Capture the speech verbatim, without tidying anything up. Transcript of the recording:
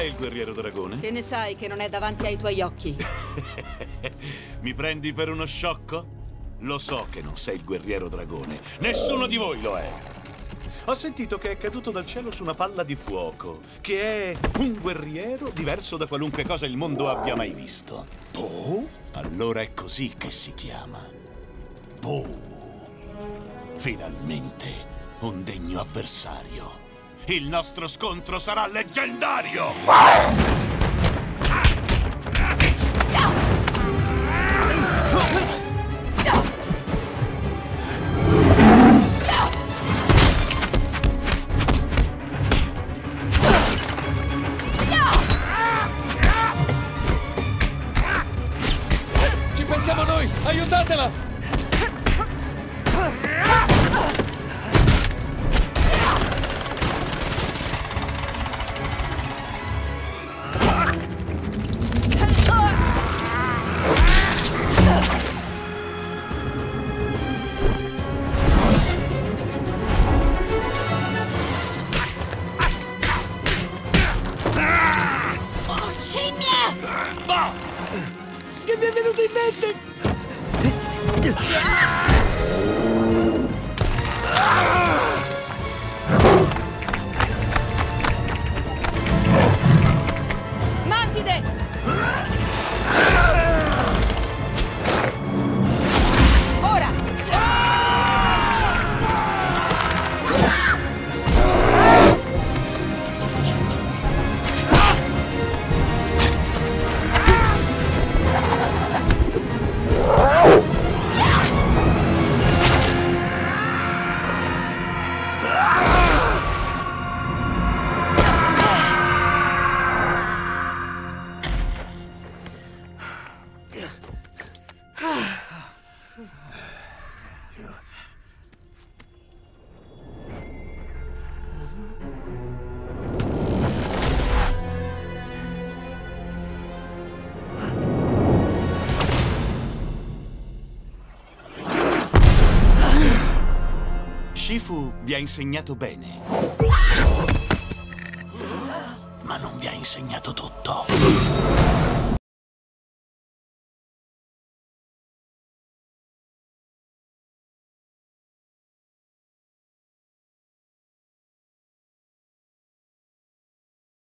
il guerriero dragone? Che ne sai che non è davanti ai tuoi occhi? Mi prendi per uno sciocco? Lo so che non sei il guerriero dragone. Nessuno di voi lo è. Ho sentito che è caduto dal cielo su una palla di fuoco, che è un guerriero diverso da qualunque cosa il mondo abbia mai visto. Bo? Allora è così che si chiama. Bo. Finalmente un degno avversario. Il nostro scontro sarà leggendario! Ci pensiamo noi! Aiutatela! Che mi è venuto in mente? Mantide! Ora! Shifu vi ha insegnato bene, ma non vi ha insegnato tutto.